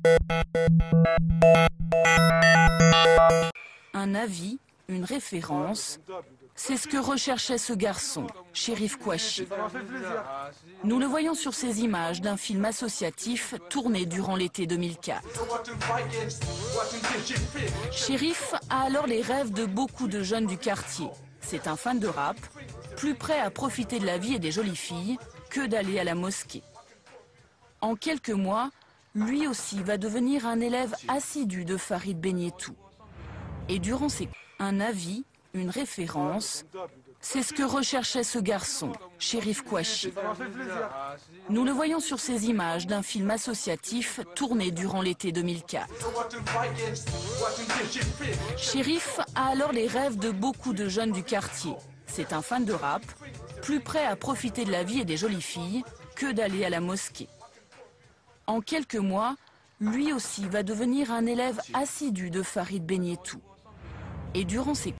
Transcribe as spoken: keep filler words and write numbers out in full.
Un avis, une référence, c'est ce que recherchait ce garçon, Cherif Kouachi. Nous le voyons sur ces images d'un film associatif tourné durant l'été deux mille quatre. Cherif a alors les rêves de beaucoup de jeunes du quartier. C'est un fan de rap, plus prêt à profiter de la vie et des jolies filles que d'aller à la mosquée. En quelques mois, lui aussi va devenir un élève assidu de Farid Benyetou. Et durant ses cours, un avis, une référence, c'est ce que recherchait ce garçon, Cherif Kouachi. Nous le voyons sur ces images d'un film associatif tourné durant l'été deux mille quatre. Cherif a alors les rêves de beaucoup de jeunes du quartier. C'est un fan de rap, plus prêt à profiter de la vie et des jolies filles que d'aller à la mosquée. En quelques mois, lui aussi va devenir un élève assidu de Farid Benyetou. Et durant ses